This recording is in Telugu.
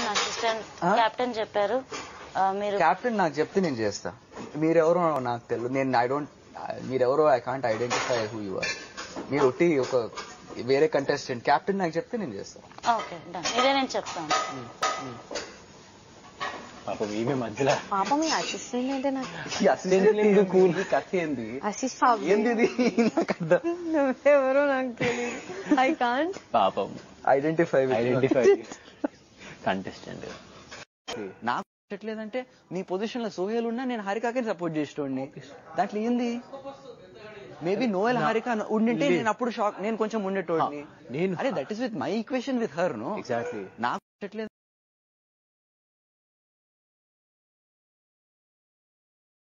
అసిస్టెంట్ కెప్టెన్ చెప్పారు. మీరు కెప్టెన్ నాకు చెప్తే నేను చేస్తా. మీరెవరో నాకు తెలియదు. మీరెవరో I can't identify who you are. మీరు ఒట్టి ఒక వేరే కంటెస్టెంట్. కెప్టెన్ నాకు చెప్తే నేను చేస్తాను. Okay done. ఇదే నేను చెప్తాను. పాపం ఈమె మధ్యలో పాపం ఈ అసిస్టెంట్ అంటే నాకు కథ ఏంది? అసిస్టెంట్ ఏంది ఇది? నాకు అర్థం. నువ్వెవరో నాకు తెలియదు. ఐ కాంట్ పాపం ఐడెంటిఫై కంటెస్టెంట్. నాకు లేదంటే నీ పొజిషన్ లో సోహెల్ ఉన్నా నేను హారికాకే సపోర్ట్ చేసేటోడిని. దాంట్లో ఏంది? మేబీ నోయల్ హారిక ఉండింటే నేను అప్పుడు షాక్, నేను కొంచెం ఉండేటోడిని. నేను అరే that is with my equation with her. No exactly నాకు